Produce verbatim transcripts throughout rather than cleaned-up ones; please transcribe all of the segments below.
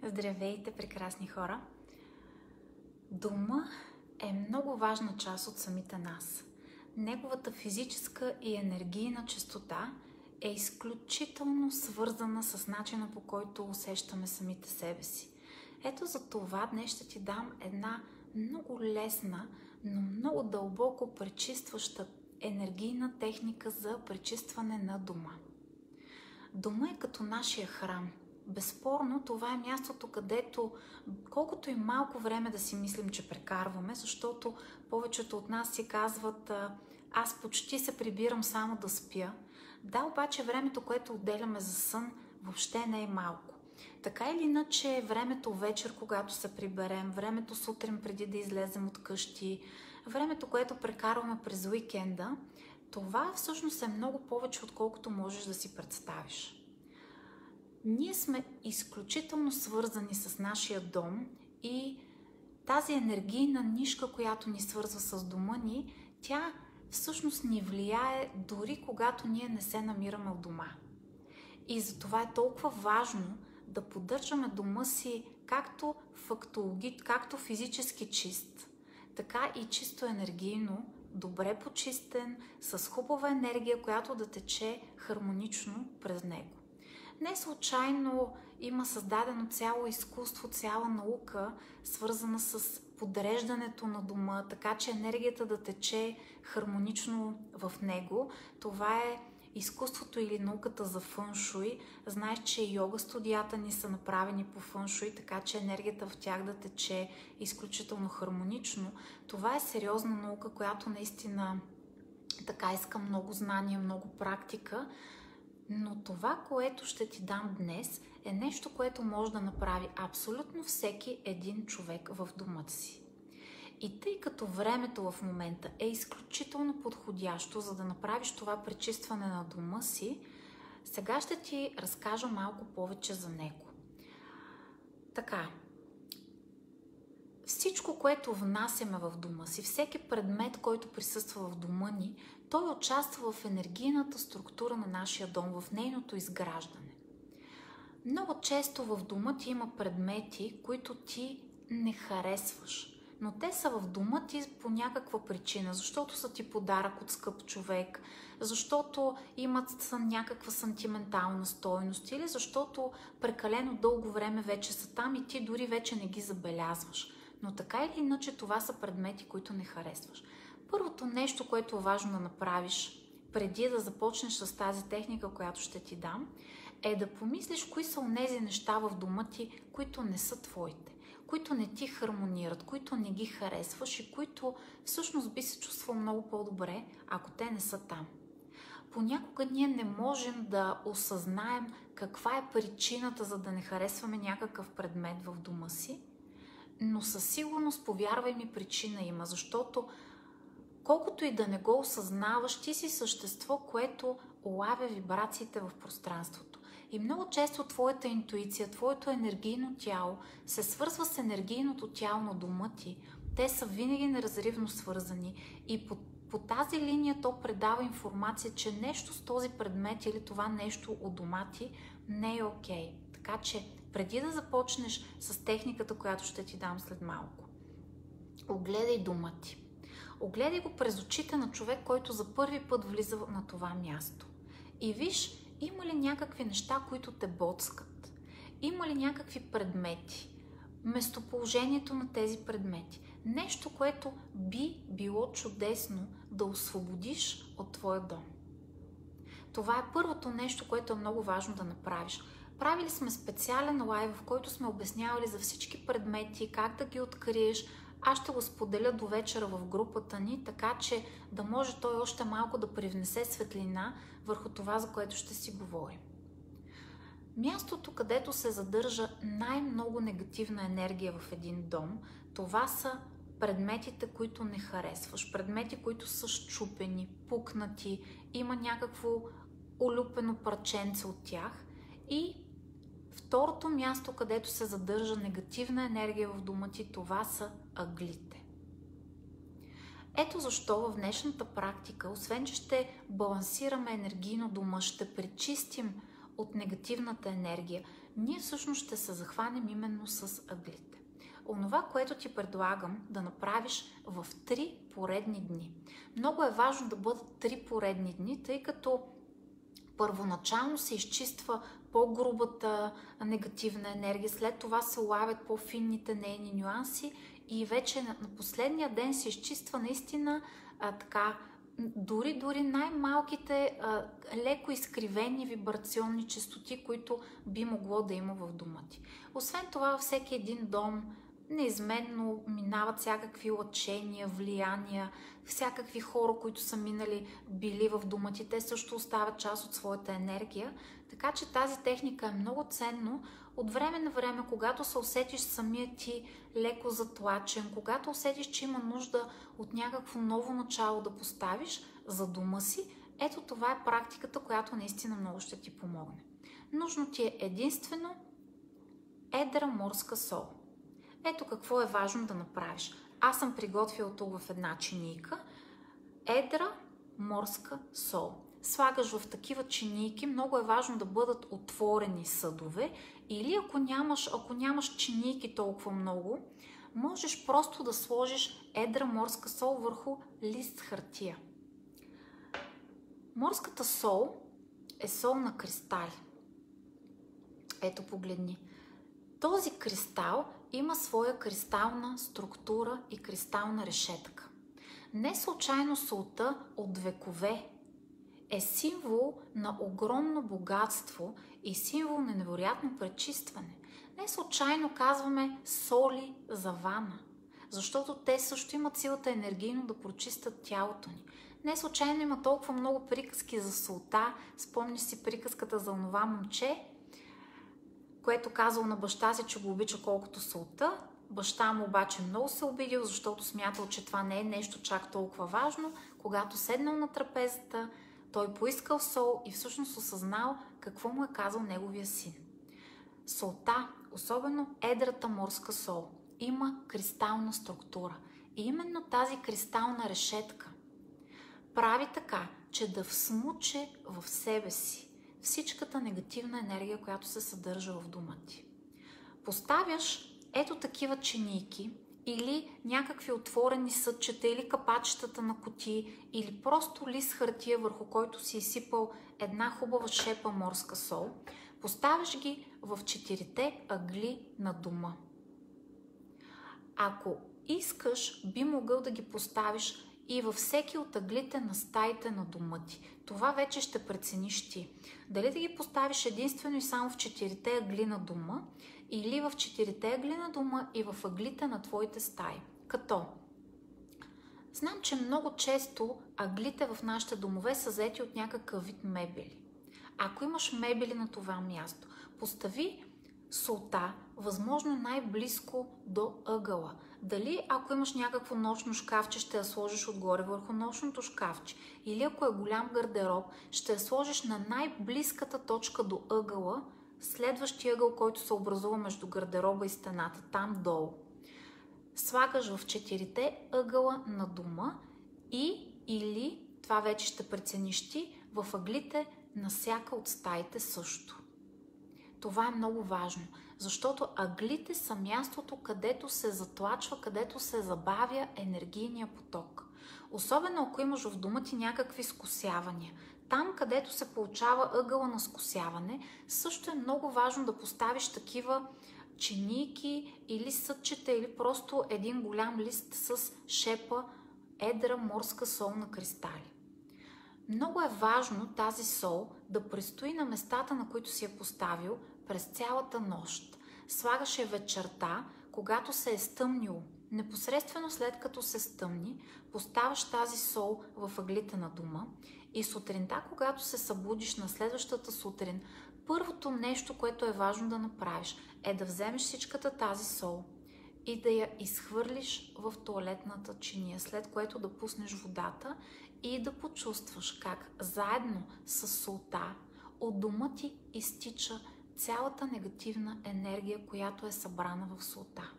Здравейте, прекрасни хора! Дома е много важна част от самите нас. Неговата физическа и енергийна чистота е изключително свързана с начина, по който усещаме самите себе си. Ето за това днес ще ти дам една много лесна, но много дълбоко пречистваща енергийна техника за пречистване на дома. Дома е като нашия храм. Безспорно, това е мястото, където колкото и малко време да си мислим, че прекарваме, защото повечето от нас си казват: аз почти се прибирам само да спя. Да, обаче времето, което отделяме за сън, въобще не е малко. Така или иначе, времето вечер, когато се приберем, времето сутрин преди да излезем от къщи, времето, което прекарваме през уикенда, това всъщност е много повече, отколкото можеш да си представиш. Ние сме изключително свързани с нашия дом и тази енергийна нишка, която ни свързва с дома ни, тя всъщност ни влияе дори когато ние не се намираме в дома. И затова е толкова важно да поддържаме дома си както фактологи, както физически чист, така и чисто енергийно, добре почистен, с хубава енергия, която да тече хармонично през него. Не случайно има създадено цяло изкуство, цяла наука, свързана с подреждането на дома, така че енергията да тече хармонично в него. Това е изкуството или науката за фъншуй. Знаеш, че йога студията ни са направени по фъншуй, така че енергията в тях да тече изключително хармонично. Това е сериозна наука, която наистина така иска много знания, много практика. Но това, което ще ти дам днес, е нещо, което може да направи абсолютно всеки един човек в дома си. И тъй като времето в момента е изключително подходящо, за да направиш това пречистване на дома си, сега ще ти разкажа малко повече за него. Така, всичко, което внасяме в дома си, всеки предмет, който присъства в дома ни, той участва в енергийната структура на нашия дом, в нейното изграждане. Много често в дома ти има предмети, които ти не харесваш, но те са в дома ти по някаква причина, защото са ти подарък от скъп човек, защото имат някаква сантиментална стойност или защото прекалено дълго време вече са там и ти дори вече не ги забелязваш. Но така или иначе това са предмети, които не харесваш. Първото нещо, което е важно да направиш преди да започнеш с тази техника, която ще ти дам, е да помислиш кои са онези неща в дома ти, които не са твоите, които не ти хармонират, които не ги харесваш и които всъщност би се чувствал много по-добре, ако те не са там. Понякога ние не можем да осъзнаем каква е причината, за да не харесваме някакъв предмет в дома си, но със сигурност, повярвай ми, причина има, защото колкото и да не го осъзнаваш, ти си същество, което улавя вибрациите в пространството. И много често твоята интуиция, твоето енергийно тяло се свързва с енергийното тяло на дома ти. Те са винаги неразривно свързани и по, по тази линия то предава информация, че нещо с този предмет или това нещо от дома ти не е окей. Така че преди да започнеш с техниката, която ще ти дам след малко, огледай дома ти. Огледай го през очите на човек, който за първи път влиза на това място. И виж, има ли някакви неща, които те боцкат? Има ли някакви предмети? Местоположението на тези предмети. Нещо, което би било чудесно да освободиш от твоя дом. Това е първото нещо, което е много важно да направиш. Правили сме специален лайв, в който сме обяснявали за всички предмети, как да ги откриеш. Аз ще го споделя до вечера в групата ни, така че да може той още малко да привнесе светлина върху това, за което ще си говорим. Мястото, където се задържа най-много негативна енергия в един дом, това са предметите, които не харесваш. Предмети, които са счупени, пукнати, има някакво олюпено парченце от тях. И второто място, където се задържа негативна енергия в дома ти, това са ъглите. Ето защо в днешната практика, освен че ще балансираме енергийно дома, ще пречистим от негативната енергия, ние всъщност ще се захванем именно с ъглите. Онова, което ти предлагам да направиш в три поредни дни. Много е важно да бъдат три поредни дни, тъй като първоначално се изчиства по-грубата негативна енергия, след това се улавят по-финните нейни нюанси и вече на последния ден се изчиства наистина а, така, дори, дори най-малките а, леко изкривени вибрационни честоти, които би могло да има в дома ти. Освен това, във всеки един дом неизменно минават всякакви лъчения, влияния, всякакви хора, които са минали, били в дома ти, те също оставят част от своята енергия. Така че тази техника е много ценно. От време на време, когато се усетиш самия ти леко затлачен, когато усетиш, че има нужда от някакво ново начало да поставиш за дома си, ето това е практиката, която наистина много ще ти помогне. Нужно ти е единствено едра морска сол. Ето какво е важно да направиш. Аз съм приготвила тук в една чинийка едра морска сол. Слагаш в такива чинийки, много е важно да бъдат отворени съдове, или ако нямаш, ако нямаш чинийки толкова много, можеш просто да сложиш едра морска сол върху лист хартия. Морската сол е сол на кристали. Ето, погледни. Този кристал има своя кристална структура и кристална решетка. Не случайно солта от векове е символ на огромно богатство и символ на невероятно пречистване. Не случайно казваме соли за вана, защото те също имат силата енергийно да прочистят тялото ни. Не случайно има толкова много приказки за солта. Спомниш си приказката за онова момче, което казал на баща си, че го обича колкото солта. Баща му обаче много се обидил, защото смятал, че това не е нещо чак толкова важно. Когато седнал на трапезата, той поискал сол и всъщност осъзнал какво му е казал неговия син. Солта, особено едрата морска сол, има кристална структура. И именно тази кристална решетка прави така, че да всмуче в себе си всичката негативна енергия, която се съдържа в дома ти. Поставяш ето такива чинийки или някакви отворени съдчета или капачетата на кутии или просто лист хартия, върху който си изсипал една хубава шепа морска сол. Поставяш ги в четирите ъгли на дома. Ако искаш, би могъл да ги поставиш и във всеки от ъглите на стаите на дома ти. Това вече ще прецениш ти. Дали да ги поставиш единствено и само в четирите ъгли на дома или в четирите ъгли на дома и в ъглите на твоите стаи. Като знам, че много често ъглите в нашите домове са заети от някакъв вид мебели. Ако имаш мебели на това място, постави солта възможно най-близко до ъгъла. Дали ако имаш някакво нощно шкафче, ще я сложиш отгоре върху нощното шкафче, или ако е голям гардероб, ще я сложиш на най-близката точка до ъгъла, следващия ъгъл, който се образува между гардероба и стената, там долу. Слагаш в четирите ъгъла на дома и или, това вече ще прецениш ти, в ъглите на всяка от стаите също. Това е много важно, защото ъглите са мястото, където се затлачва, където се забавя енергийния поток. Особено ако имаш в дома ти някакви скосявания. Там, където се получава ъгъла на скосяване, също е много важно да поставиш такива чинийки или съдчета, или просто един голям лист с шепа едра морска сол на кристали. Много е важно тази сол да престои на местата, на които си я поставил през цялата нощ. Слагаш я вечерта, когато се е стъмнило. Непосредствено след като се стъмни, поставяш тази сол в ъглите на дома и сутринта, когато се събудиш на следващата сутрин, първото нещо, което е важно да направиш, е да вземеш всичката тази сол и да я изхвърлиш в тоалетната чиния, след което да пуснеш водата и да почувстваш как заедно с солта от дома ти изтича цялата негативна енергия, която е събрана в солта.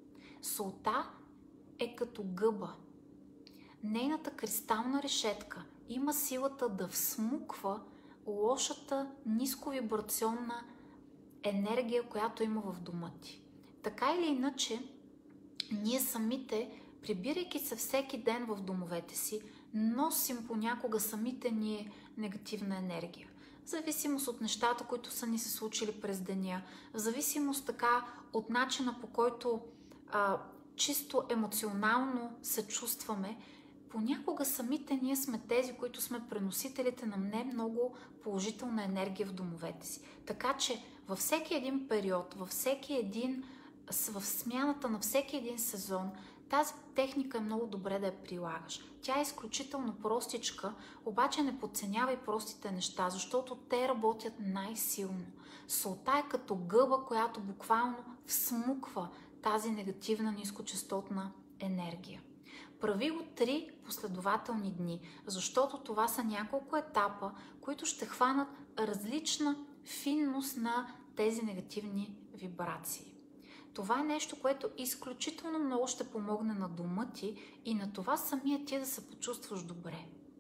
Солта е като гъба. Нейната кристална решетка има силата да всмуква лошата нисковибрационна енергия, която има в дома ти. Така или иначе, ние самите, прибирайки се всеки ден в домовете си, носим понякога самите ние негативна енергия. В зависимост от нещата, които са ни се случили през деня, в зависимост така от начина, по който а, чисто емоционално се чувстваме, понякога самите ние сме тези, които сме преносителите на не много положителна енергия в домовете си. Така че във всеки един период, във всеки един, в смяната на всеки един сезон, тази техника е много добре да я прилагаш. Тя е изключително простичка, обаче не подценявай простите неща, защото те работят най-силно. Солта е като гъба, която буквално всмуква тази негативна нискочестотна енергия. Прави го три последователни дни, защото това са няколко етапа, които ще хванат различна финност на тези негативни вибрации. Това е нещо, което изключително много ще помогне на дома ти и на това самия ти да се почувстваш добре.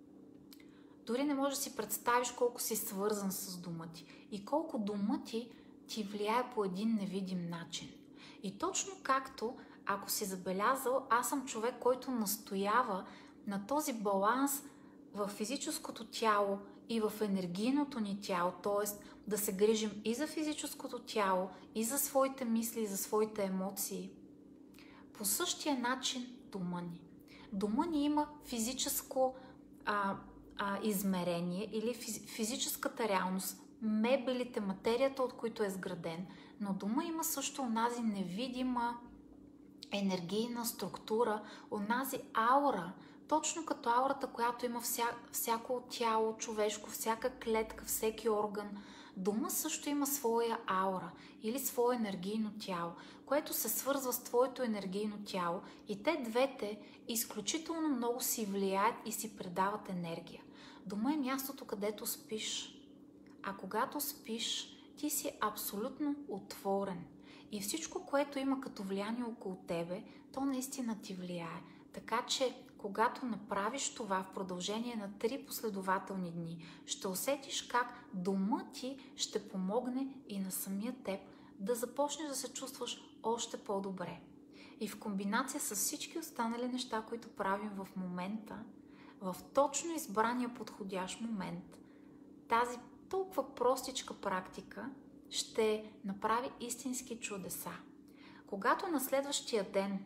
Дори не можеш да си представиш колко си свързан с дома ти и колко дома ти ти влияе по един невидим начин. И точно както, ако си забелязал, аз съм човек, който настоява на този баланс в физическото тяло и в енергийното ни тяло, т.е. да се грижим и за физическото тяло, и за своите мисли, и за своите емоции. По същия начин дома ни. Дома ни има физическо а, а, измерение или физическата реалност, мебелите, материята, от които е сграден, но дома има също онази невидима енергийна структура, онази аура, точно като аурата, която има вся, всяко тяло човешко, всяка клетка, всеки орган. Дома също има своя аура или свое енергийно тяло, което се свързва с твоето енергийно тяло и те двете изключително много си влияят и си предават енергия. Дома е мястото, където спиш. А когато спиш, ти си абсолютно отворен. И всичко, което има като влияние около тебе, то наистина ти влияе. Така че, когато направиш това в продължение на три последователни дни, ще усетиш как дома ти ще помогне и на самия теб да започнеш да се чувстваш още по-добре. И в комбинация с всички останали неща, които правим в момента, в точно избрания подходящ момент, тази толкова простичка практика ще направи истински чудеса. Когато на следващия ден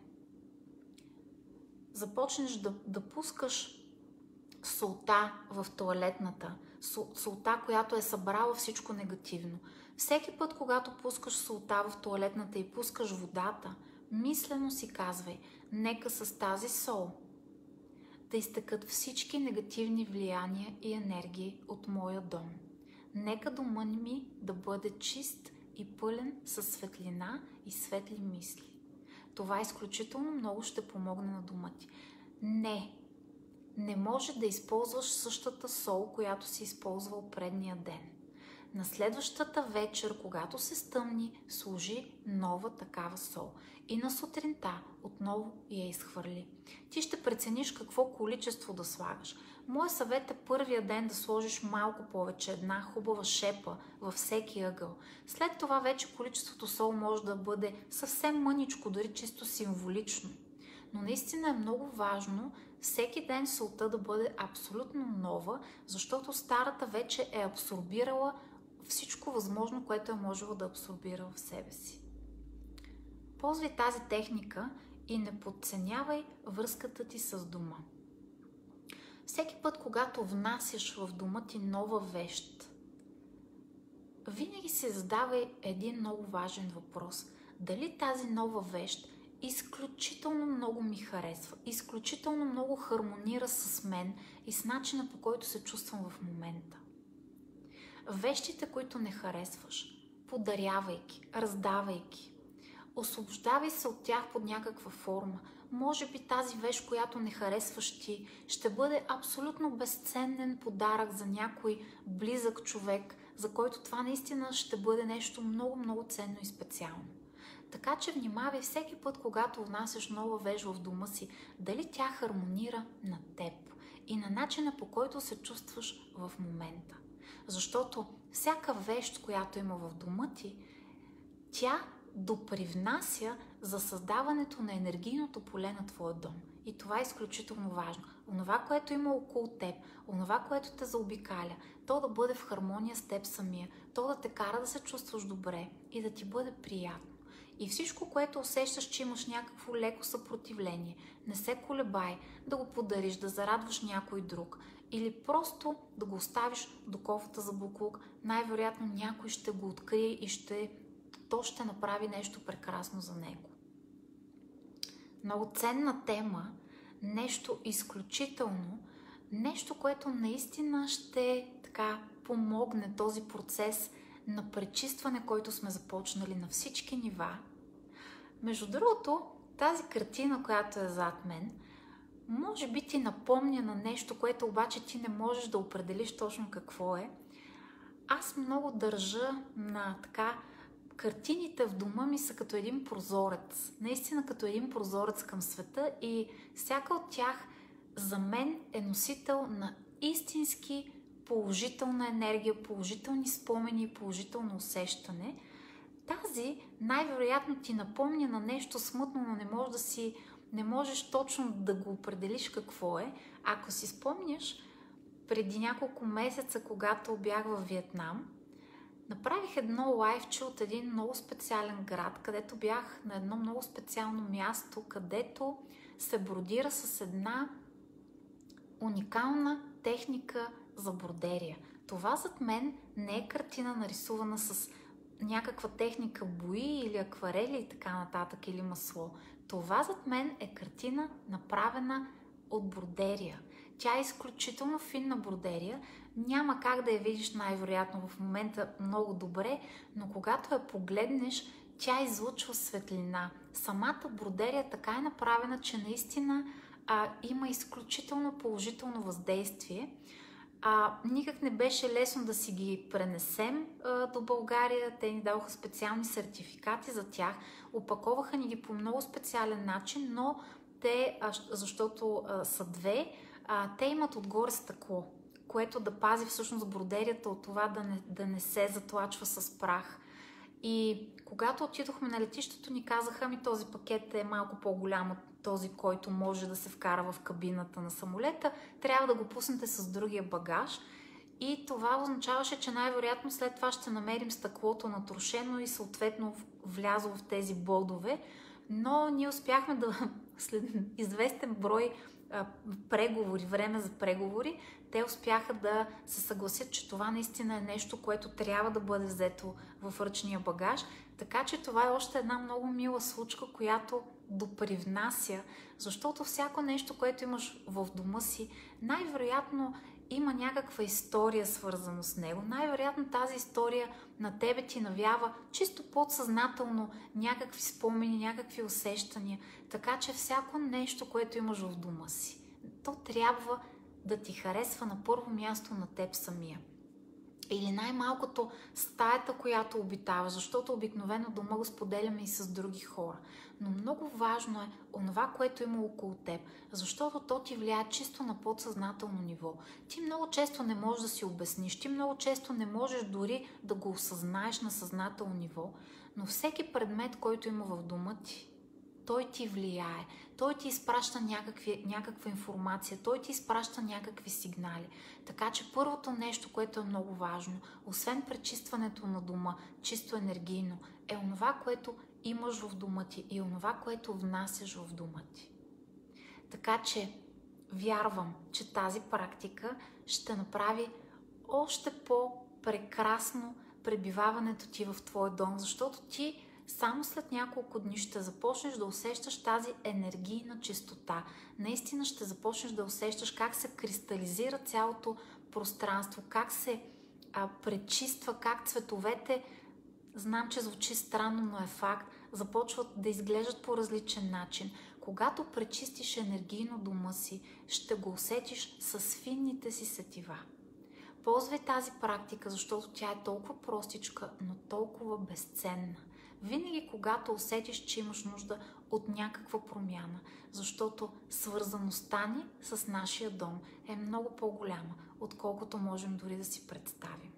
започнеш да, да пускаш солта в тоалетната, солта, която е събрала всичко негативно. Всеки път, когато пускаш солта в тоалетната и пускаш водата, мислено си казвай, нека с тази сол да изтекат всички негативни влияния и енергии от моя дом. Нека домът ми да бъде чист и пълен със светлина и светли мисли. Това изключително много ще помогне на дома ти. Не, не може да използваш същата сол, която си използвал предния ден. На следващата вечер, когато се стъмни, сложи нова такава сол. И на сутринта отново я изхвърли. Ти ще прецениш какво количество да слагаш. Моят съвет е първия ден да сложиш малко повече, една хубава шепа във всеки ъгъл. След това вече количеството сол може да бъде съвсем мъничко, дори чисто символично. Но наистина е много важно всеки ден солта да бъде абсолютно нова, защото старата вече е абсорбирала всичко възможно, което е можело да абсорбира в себе си. Ползвай тази техника и не подценявай връзката ти с дома. Всеки път, когато внасяш в дома ти нова вещ, винаги се задавай един много важен въпрос. Дали тази нова вещ изключително много ми харесва, изключително много хармонира с мен и с начина, по който се чувствам в момента. Вещите, които не харесваш, подарявайки, раздавайки, освобождавай се от тях под някаква форма. Може би тази вещ, която не харесваш ти, ще бъде абсолютно безценен подарък за някой близък човек, за който това наистина ще бъде нещо много-много ценно и специално. Така че внимавай всеки път, когато внасяш нова вещ в дома си, дали тя хармонира на теб и на начина, по който се чувстваш в момента. Защото всяка вещ, която има в дома ти, тя допривнася за създаването на енергийното поле на твоя дом. И това е изключително важно. Онова, което има около теб, онова, което те заобикаля, то да бъде в хармония с теб самия, то да те кара да се чувстваш добре и да ти бъде приятно. И всичко, което усещаш, че имаш някакво леко съпротивление, не се колебай да го подариш, да зарадваш някой друг или просто да го оставиш до кофата за боклук. Най-вероятно някой ще го открие и ще, то ще направи нещо прекрасно за него. Много ценна тема, нещо изключително, нещо, което наистина ще така помогне този процес на пречистване, който сме започнали на всички нива. Между другото, тази картина, която е зад мен, може би ти напомня на нещо, което обаче ти не можеш да определиш точно какво е. Аз много държа на така, картините в дома ми са като един прозорец. Наистина като един прозорец към света и всяка от тях за мен е носител на истински положителна енергия, положителни спомени, положително усещане. Тази най-вероятно ти напомня на нещо смътно, но не можеш да си, не можеш точно да го определиш какво е. Ако си спомняш, преди няколко месеца, когато бях във Виетнам, направих едно лайвче от един много специален град, където бях на едно много специално място, където се бродира с една уникална техника за бродерия. Това зад мен не е картина нарисувана с някаква техника бои или акварели и така нататък, или масло. Това зад мен е картина направена от бродерия. Тя е изключително финна бродерия. Няма как да я видиш най-вероятно в момента много добре, но когато я погледнеш, тя излъчва светлина. Самата бродерия така е направена, че наистина а, има изключително положително въздействие. А, никак не беше лесно да си ги пренесем а, до България. Те ни даваха специални сертификати за тях. Опаковаха ни ги по много специален начин, но те, а, защото а, са две, а, те имат отгоре стъкло, което да пази всъщност бродерията от това да не, да не се затлачва с прах. И когато отидохме на летището, ни казаха, ми този пакет е малко по-голям от този, който може да се вкара в кабината на самолета, трябва да го пуснете с другия багаж. И това означаваше, че най-вероятно след това ще намерим стъклото натрошено и съответно влязло в тези бодове. Но ние успяхме да, след известен брой а, преговори, време за преговори, те успяха да се съгласят, че това наистина е нещо, което трябва да бъде взето в ръчния багаж. Така че това е още една много мила случка, която допривнася, защото всяко нещо, което имаш в дома си, най-вероятно има някаква история свързана с него. Най-вероятно тази история на тебе ти навява чисто подсъзнателно някакви спомени, някакви усещания. Така че всяко нещо, което имаш в дома си, то трябва да ти харесва на първо място на теб самия. Или най-малкото стаята, която обитаваш, защото обикновено дома го споделяме и с други хора. Но много важно е онова, което има около теб, защото то ти влияе чисто на подсъзнателно ниво. Ти много често не можеш да си обясниш, ти много често не можеш дори да го осъзнаеш на съзнателно ниво, но всеки предмет, който има в дома ти, той ти влияе, той ти изпраща някакви, някаква информация, той ти изпраща някакви сигнали. Така че първото нещо, което е много важно, освен пречистването на дома, чисто енергийно, е онова, което имаш в дома ти и онова, което внасяш в дома ти. Така че вярвам, че тази практика ще направи още по-прекрасно пребиваването ти в твой дом, защото ти само след няколко дни ще започнеш да усещаш тази енергийна чистота. Наистина ще започнеш да усещаш как се кристализира цялото пространство, как се а, пречиства, как цветовете, знам, че звучи странно, но е факт, започват да изглеждат по различен начин. Когато пречистиш енергийно дома си, ще го усетиш с финните си сетива. Ползвай тази практика, защото тя е толкова простичка, но толкова безценна. винаги когато усетиш, че имаш нужда от някаква промяна, защото свързаността ни с нашия дом е много по-голяма, отколкото можем дори да си представим.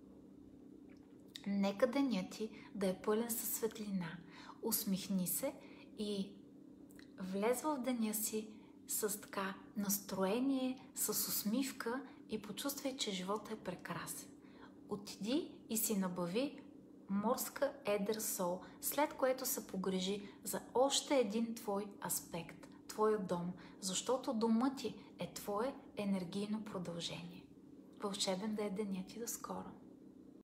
Нека денят ти да е пълен със светлина. Усмихни се и влез в деня си с така настроение, с усмивка и почувствай, че животът е прекрасен. Отиди и си набави морска едър сол, след което се погрижи за още един твой аспект, твоя дом, защото домът ти е твое енергийно продължение. Вълшебен да е денят ти, до скоро!